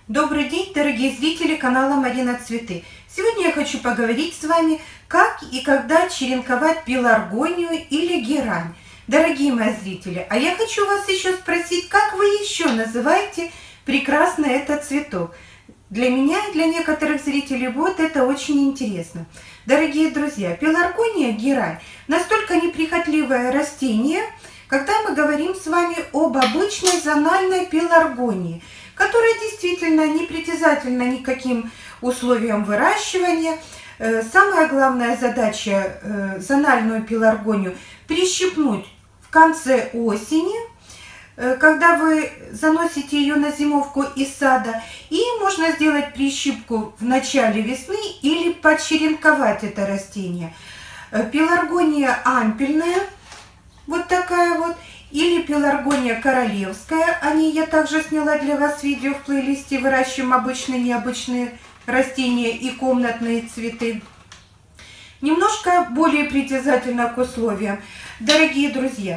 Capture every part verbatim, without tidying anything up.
Добрый день, дорогие зрители канала Марина Цветы. Сегодня я хочу поговорить с вами, как и когда черенковать пеларгонию или герань. Дорогие мои зрители, а я хочу вас еще спросить, как вы еще называете прекрасно этот цветок? Для меня и для некоторых зрителей вот это очень интересно. Дорогие друзья, пеларгония, герань настолько неприхотливое растение, когда мы говорим с вами об обычной зональной пеларгонии, которая действительно не притязательна никаким условиям выращивания. Самая главная задача зональную пеларгонию прищипнуть в конце осени, когда вы заносите ее на зимовку из сада, и можно сделать прищипку в начале весны или подчеренковать это растение. Пеларгония ампельная, вот такая вот, или пеларгония королевская. О ней я также сняла для вас видео в плейлисте «Выращиваем обычные необычные растения и комнатные цветы». Немножко более притязательно к условиям. Дорогие друзья,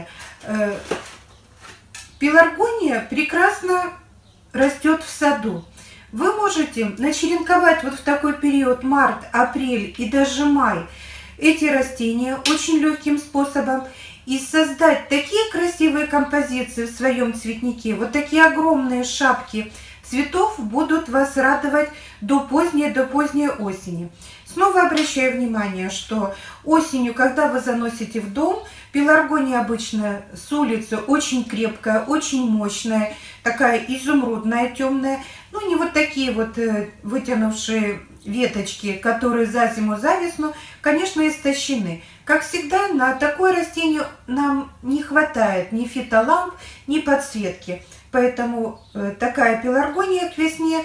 пеларгония прекрасно растет в саду. Вы можете начеренковать вот в такой период март, апрель и даже май эти растения очень легким способом и создать такие красивые композиции в своем цветнике. Вот такие огромные шапки цветов будут вас радовать до поздней, до поздней осени. Снова обращаю внимание, что осенью, когда вы заносите в дом, пеларгония обычно с улицы очень крепкая, очень мощная, такая изумрудная, темная. Ну, не вот такие вот вытянувшие веточки, которые за зиму, за весну, конечно, истощены. Как всегда, на такое растение нам не хватает ни фитоламп, ни подсветки. Поэтому э, такая пеларгония к весне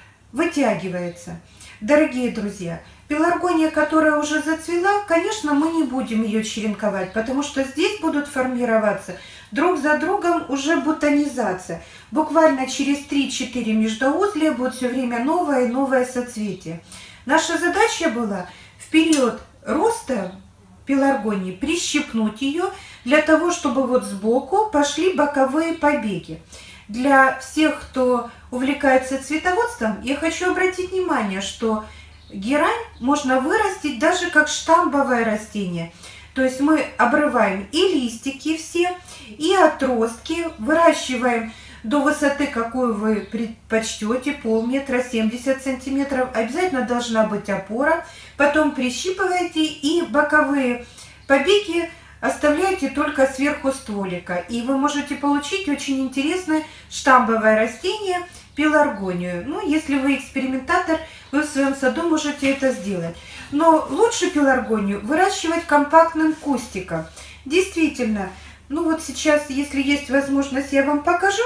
вытягивается. Дорогие друзья, пеларгония, которая уже зацвела, конечно, мы не будем ее черенковать, потому что здесь будут формироваться друг за другом уже бутонизация. Буквально через три-четыре междоузлия будет все время новое и новое соцветие. Наша задача была в период роста пеларгонии прищипнуть ее для того, чтобы вот сбоку пошли боковые побеги. Для всех, кто увлекается цветоводством, я хочу обратить внимание, что герань можно вырастить даже как штамбовое растение. То есть мы обрываем и листики все, и отростки, выращиваем до высоты, какую вы предпочтете, полметра, семьдесят сантиметров. Обязательно должна быть опора. Потом прищипываете и боковые побеги оставляете только сверху стволика. И вы можете получить очень интересное штамбовое растение, пеларгонию. Ну, если вы экспериментатор, вы в своем саду можете это сделать. Но лучше пеларгонию выращивать компактным кустиком. Действительно, ну вот сейчас, если есть возможность, я вам покажу.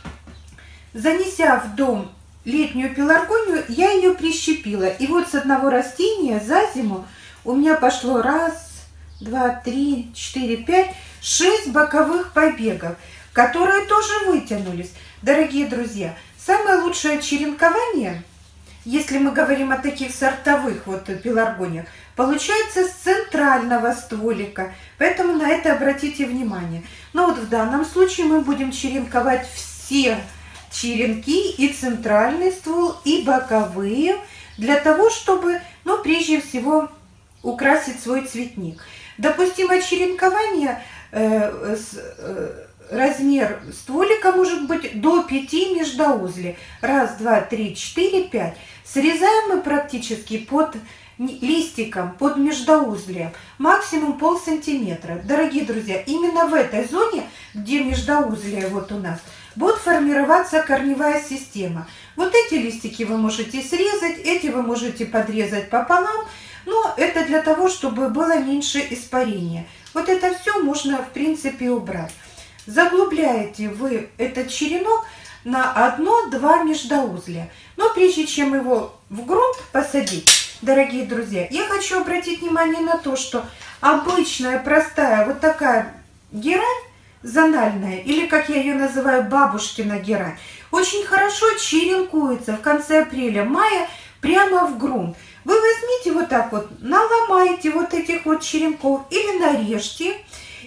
Занеся в дом летнюю пеларгонию, я ее прищепила. И вот с одного растения за зиму у меня пошло раз, два, три, четыре, пять, шесть боковых побегов, которые тоже вытянулись. Дорогие друзья, самое лучшее черенкование, если мы говорим о таких сортовых вот пеларгониях, получается с центрального стволика. Поэтому на это обратите внимание. Но вот в данном случае мы будем черенковать все черенки, и центральный ствол, и боковые, для того, чтобы, ну, прежде всего, украсить свой цветник. Допустимое черенкование, э, с, э, размер стволика может быть до пяти междоузлей. Раз, два, три, четыре, пять. Срезаем мы практически под листиком, под междоузлием, максимум пол сантиметра. Дорогие друзья, именно в этой зоне, где междоузлие вот у нас, будет формироваться корневая система. Вот эти листики вы можете срезать, эти вы можете подрезать пополам, но это для того, чтобы было меньше испарения. Вот это все можно, в принципе, убрать. Заглубляете вы этот черенок на одно-два междоузлия. Но прежде чем его в грунт посадить, дорогие друзья, я хочу обратить внимание на то, что обычная, простая, вот такая герань, зональная, или как я ее называю, бабушкина герань, очень хорошо черенкуется в конце апреля-мая прямо в грунт. Вы возьмите вот так вот, наломайте вот этих вот черенков или нарежьте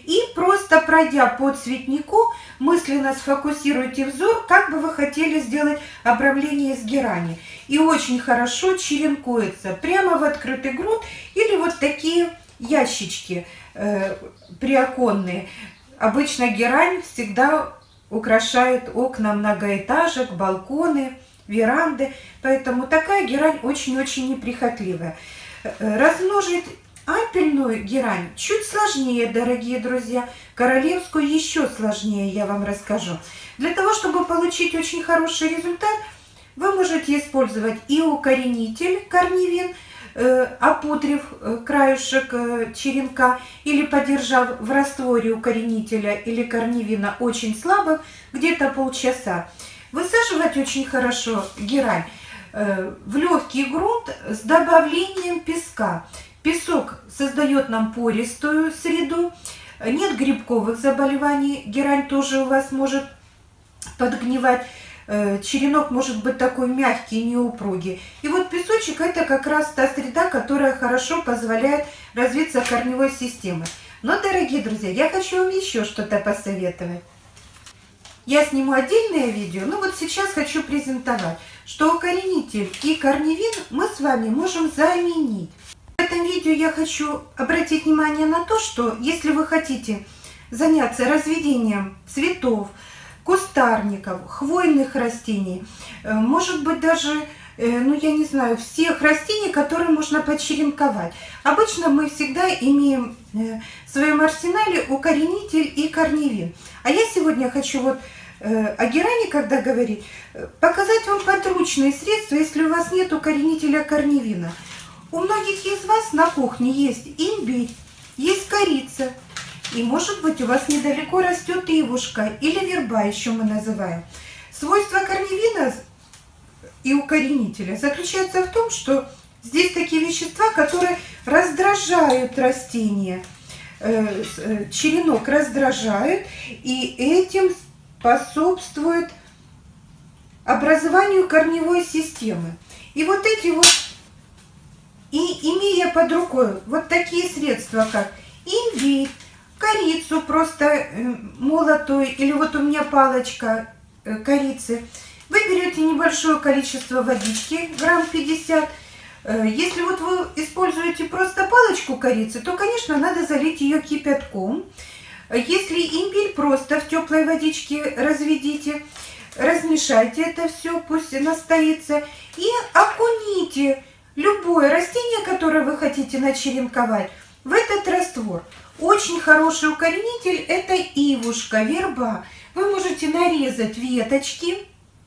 И просто пройдя по цветнику, мысленно сфокусируйте взор, как бы вы хотели сделать обрамление из герани. И очень хорошо черенкуется прямо в открытый грунт или вот такие ящички э, приоконные. Обычно герань всегда украшает окна многоэтажек, балконы, веранды. Поэтому такая герань очень-очень неприхотливая. Размножить ампельную герань чуть сложнее, дорогие друзья. Королевскую еще сложнее, я вам расскажу. Для того, чтобы получить очень хороший результат, вы можете использовать и укоренитель корневин, э, опудрив э, краюшек э, черенка или подержав в растворе укоренителя или корневина очень слабо, где-то полчаса. Высаживать очень хорошо герань э, в легкий грунт с добавлением песка. Песок создает нам пористую среду, нет грибковых заболеваний, герань тоже у вас может подгнивать, черенок может быть такой мягкий, неупругий. И вот песочек — это как раз та среда, которая хорошо позволяет развиться корневой системе. Но, дорогие друзья, я хочу вам еще что-то посоветовать. Я сниму отдельное видео, но вот сейчас хочу презентовать, что укоренитель и корневин мы с вами можем заменить. В этом видео я хочу обратить внимание на то, что если вы хотите заняться разведением цветов, кустарников, хвойных растений, может быть даже, ну я не знаю, всех растений, которые можно подчеренковать. Обычно мы всегда имеем в своем арсенале укоренитель и корневин. А я сегодня хочу вот о герани, когда говорить, показать вам подручные средства, если у вас нет укоренителя корневина. У многих из вас на кухне есть имбирь, есть корица. И может быть у вас недалеко растет ивушка или верба, еще мы называем. Свойство корневина и укоренителя заключается в том, что здесь такие вещества, которые раздражают растения. Черенок раздражают, и этим способствует образованию корневой системы. И вот эти вот, и имея под рукой вот такие средства, как имбирь, корицу просто молотую, или вот у меня палочка корицы, вы берете небольшое количество водички, грамм пятьдесят. Если вот вы используете просто палочку корицы, то, конечно, надо залить ее кипятком. Если имбирь, просто в теплой водичке разведите, размешайте это все, пусть настоится, и окуните любое растение, которое вы хотите начеренковать, в этот раствор. Очень хороший укоренитель – это ивушка, верба. Вы можете нарезать веточки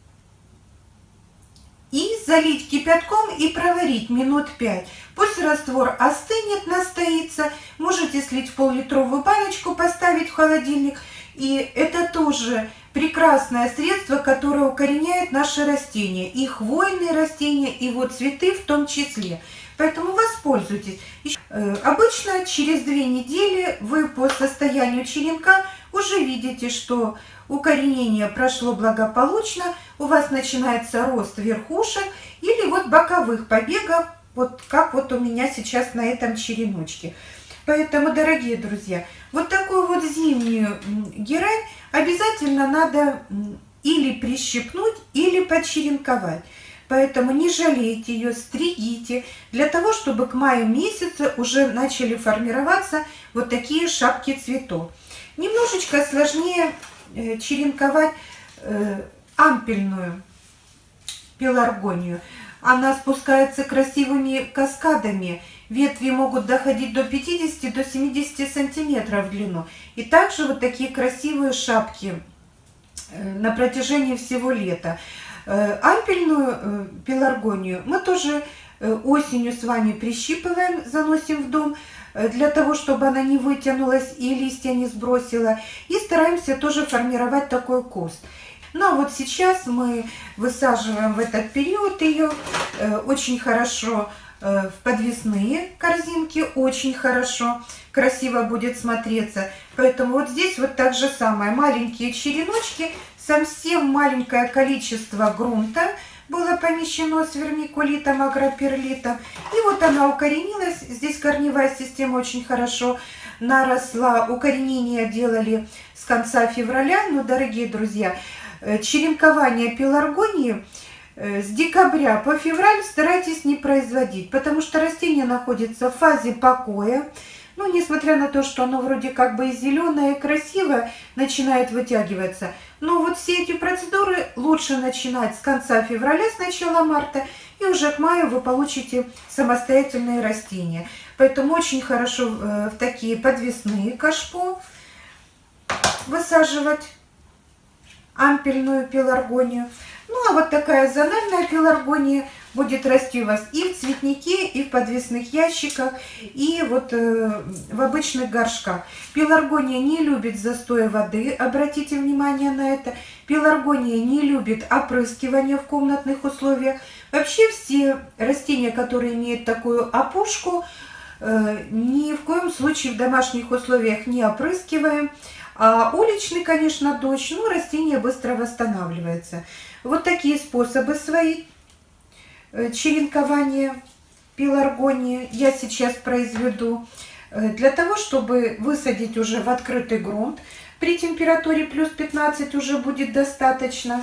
и залить кипятком и проварить минут пять. Пусть раствор остынет, настоится. Можете слить в пол-литровую баночку, поставить в холодильник. И это тоже прекрасное средство, которое укореняет наши растения. И хвойные растения, и вот цветы в том числе. Поэтому воспользуйтесь. Обычно через две недели вы по состоянию черенка уже видите, что укоренение прошло благополучно, у вас начинается рост верхушек или вот боковых побегов, вот как вот у меня сейчас на этом череночке. Поэтому, дорогие друзья, вот такую вот зимнюю герань обязательно надо или прищипнуть, или подчеренковать. Поэтому не жалейте ее, стригите, для того, чтобы к маю месяцу уже начали формироваться вот такие шапки цветов. Немножечко сложнее э, черенковать э, ампельную пеларгонию. Она спускается красивыми каскадами. Ветви могут доходить до пятидесяти, до семидесяти сантиметров в длину. И также вот такие красивые шапки э, на протяжении всего лета. Ампельную пеларгонию мы тоже осенью с вами прищипываем, заносим в дом, для того, чтобы она не вытянулась и листья не сбросила. И стараемся тоже формировать такой куст. Ну а вот сейчас мы высаживаем в этот период ее очень хорошо в подвесные корзинки, очень хорошо, красиво будет смотреться. Поэтому вот здесь вот так же самое, маленькие череночки, совсем маленькое количество грунта было помещено с вермикулитом, агроперлитом. И вот она укоренилась. Здесь корневая система очень хорошо наросла, укоренение делали с конца февраля. Но, дорогие друзья, черенкование пеларгонии с декабря по февраль старайтесь не производить, потому что растение находится в фазе покоя. Ну, несмотря на то, что оно вроде как бы и зеленое, и красивое, начинает вытягиваться. Но вот все эти процедуры лучше начинать с конца февраля, с начала марта, и уже к маю вы получите самостоятельные растения. Поэтому очень хорошо в такие подвесные кашпо высаживать ампельную пеларгонию. Ну, а вот такая зональная пеларгония будет расти у вас и в цветнике, и в подвесных ящиках, и вот э, в обычных горшках. Пеларгония не любит застоя воды, обратите внимание на это. Пеларгония не любит опрыскивания в комнатных условиях. Вообще все растения, которые имеют такую опушку, э, ни в коем случае в домашних условиях не опрыскиваем. А уличный, конечно, дождь, но растение быстро восстанавливается. Вот такие способы свои черенкования пеларгонии я сейчас произведу для того, чтобы высадить уже в открытый грунт. При температуре плюс пятнадцать уже будет достаточно.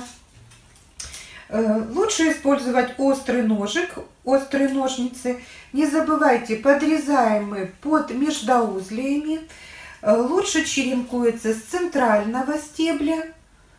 Лучше использовать острый ножик, острые ножницы. Не забывайте, подрезаем мы под междоузлиями. Лучше черенкуется с центрального стебля.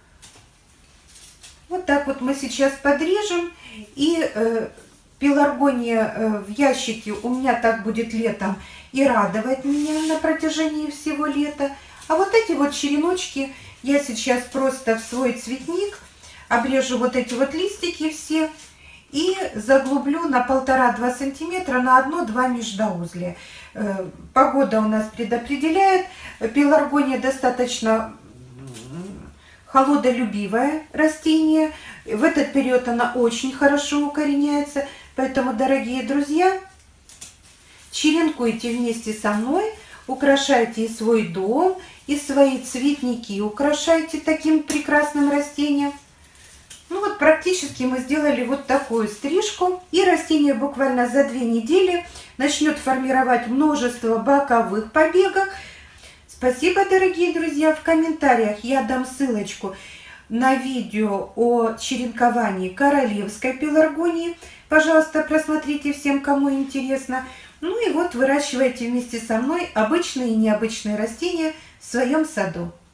Вот так вот мы сейчас подрежем. И э, пеларгония э, в ящике у меня так будет летом и радовать меня на протяжении всего лета. А вот эти вот череночки я сейчас просто в свой цветник обрежу вот эти вот листики все и заглублю на полтора-два сантиметра на одно-два междоузлия. Э, погода у нас предопределяет. Пеларгония достаточно холодолюбивое растение. В этот период она очень хорошо укореняется. Поэтому, дорогие друзья, черенкуйте вместе со мной, украшайте и свой дом, и свои цветники украшайте таким прекрасным растением. Ну вот практически мы сделали вот такую стрижку. И растение буквально за две недели начнет формировать множество боковых побегов. Спасибо, дорогие друзья. В комментариях я дам ссылочку на видео о черенковании королевской пеларгонии. Пожалуйста, просмотрите всем, кому интересно. Ну и вот выращивайте вместе со мной обычные и необычные растения в своем саду.